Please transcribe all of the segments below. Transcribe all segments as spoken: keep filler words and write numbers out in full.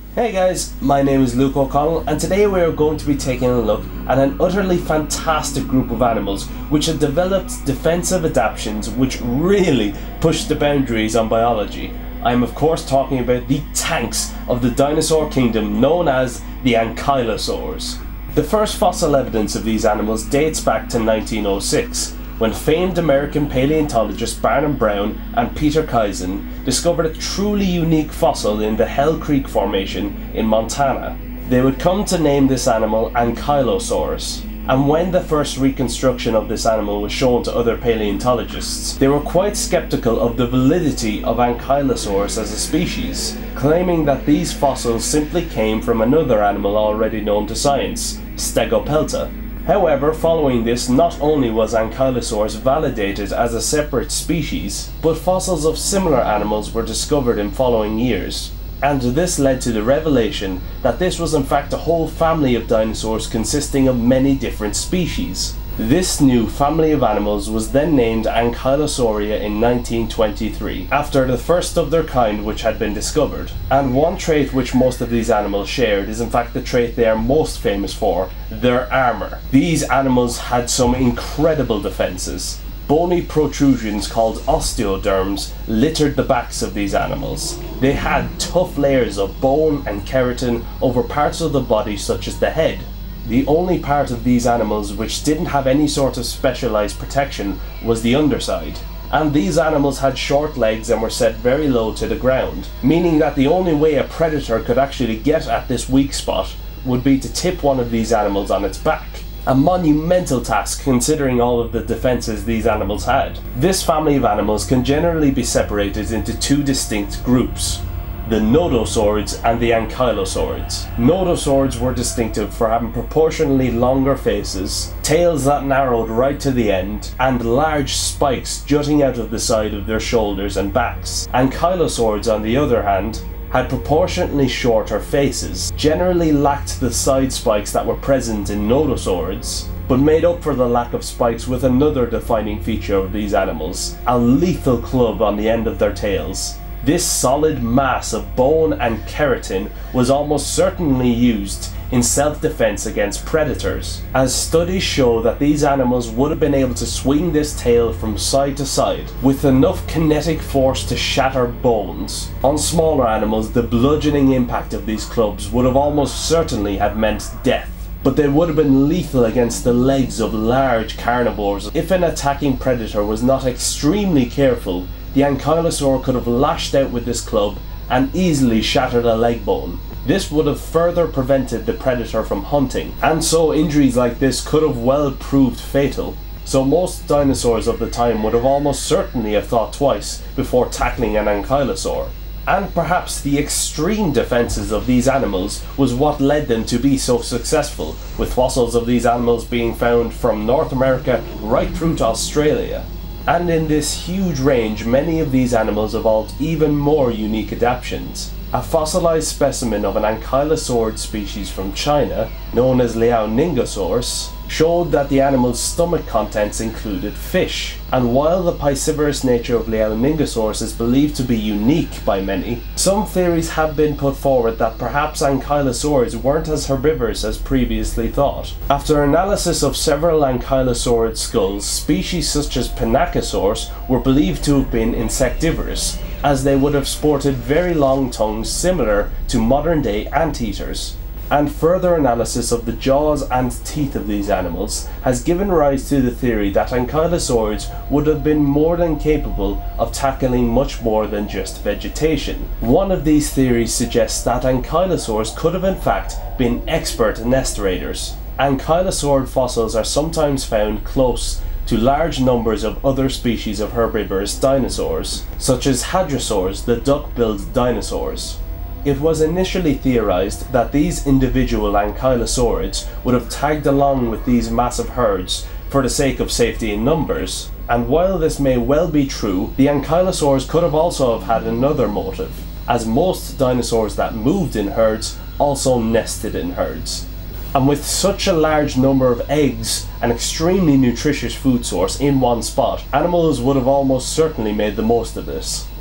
Hey guys, my name is Luke O'Connell and today we are going to be taking a look at an utterly fantastic group of animals which have developed defensive adaptations which really push the boundaries on biology. I am of course talking about the tanks of the dinosaur kingdom known as the Ankylosaurs. The first fossil evidence of these animals dates back to nineteen oh six, when famed American paleontologists Barnum Brown and Peter Kaizen discovered a truly unique fossil in the Hell Creek Formation in Montana. They would come to name this animal Ankylosaurs, and when the first reconstruction of this animal was shown to other paleontologists, they were quite skeptical of the validity of Ankylosaurs as a species, claiming that these fossils simply came from another animal already known to science, Stegopelta. However, following this, not only was Ankylosaurs validated as a separate species, but fossils of similar animals were discovered in following years. And this led to the revelation that this was in fact a whole family of dinosaurs consisting of many different species. This new family of animals was then named Ankylosauria in nineteen twenty-three, after the first of their kind which had been discovered. And one trait which most of these animals shared is in fact the trait they are most famous for, their armour. These animals had some incredible defences. Bony protrusions called osteoderms littered the backs of these animals. They had tough layers of bone and keratin over parts of the body such as the head. The only part of these animals which didn't have any sort of specialised protection was the underside. And these animals had short legs and were set very low to the ground, meaning that the only way a predator could actually get at this weak spot would be to tip one of these animals on its back. A monumental task considering all of the defences these animals had. This family of animals can generally be separated into two distinct groups: the Nodosaurids and the Ankylosaurids. Nodosaurids were distinctive for having proportionally longer faces, tails that narrowed right to the end, and large spikes jutting out of the side of their shoulders and backs. Ankylosaurids, on the other hand, had proportionately shorter faces, generally lacked the side spikes that were present in Nodosaurids, but made up for the lack of spikes with another defining feature of these animals: a lethal club on the end of their tails. This solid mass of bone and keratin was almost certainly used in self-defense against predators, as studies show that these animals would have been able to swing this tail from side to side with enough kinetic force to shatter bones. On smaller animals, the bludgeoning impact of these clubs would have almost certainly have meant death, but they would have been lethal against the legs of large carnivores. If an attacking predator was not extremely careful, the Ankylosaur could have lashed out with this club and easily shattered a leg bone. This would have further prevented the predator from hunting, and so injuries like this could have well proved fatal. So most dinosaurs of the time would have almost certainly have thought twice before tackling an Ankylosaur. And perhaps the extreme defences of these animals was what led them to be so successful, with fossils of these animals being found from North America right through to Australia. And in this huge range, many of these animals evolved even more unique adaptations. A fossilized specimen of an ankylosaurid species from China, known as Liaoningosaurus, showed that the animal's stomach contents included fish. And while the piscivorous nature of Liaoningosaurus is believed to be unique by many, some theories have been put forward that perhaps ankylosaurs weren't as herbivorous as previously thought. After analysis of several ankylosaurid skulls, species such as Pinacosaurs were believed to have been insectivorous, as they would have sported very long tongues similar to modern-day anteaters. And further analysis of the jaws and teeth of these animals has given rise to the theory that ankylosaurs would have been more than capable of tackling much more than just vegetation. One of these theories suggests that ankylosaurs could have in fact been expert nest raiders. Ankylosaurid fossils are sometimes found close to large numbers of other species of herbivorous dinosaurs, such as hadrosaurs, the duck-billed dinosaurs. It was initially theorized that these individual ankylosaurids would have tagged along with these massive herds for the sake of safety in numbers, and while this may well be true, the ankylosaurs could have also have had another motive, as most dinosaurs that moved in herds also nested in herds. And with such a large number of eggs, an extremely nutritious food source in one spot, animals would have almost certainly made the most of this.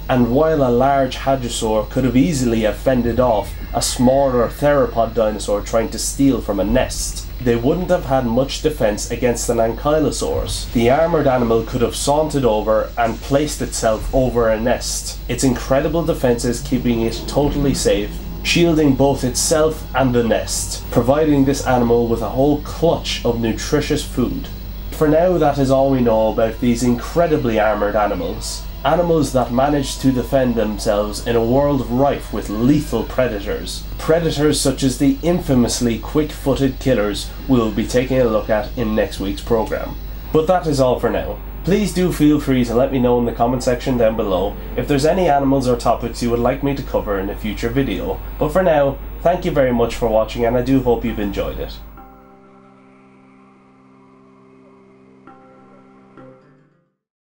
And while a large hadrosaur could have easily have fended off a smaller theropod dinosaur trying to steal from a nest, they wouldn't have had much defense against an Ankylosaurs. The armored animal could have sauntered over and placed itself over a nest, its incredible defenses keeping it totally safe, shielding both itself and the nest, providing this animal with a whole clutch of nutritious food. For now, that is all we know about these incredibly armoured animals. Animals that manage to defend themselves in a world rife with lethal predators. Predators such as the infamously quick-footed killers we'll be taking a look at in next week's programme. But that is all for now. Please do feel free to let me know in the comment section down below if there's any animals or topics you would like me to cover in a future video. But for now, thank you very much for watching, and I do hope you've enjoyed it.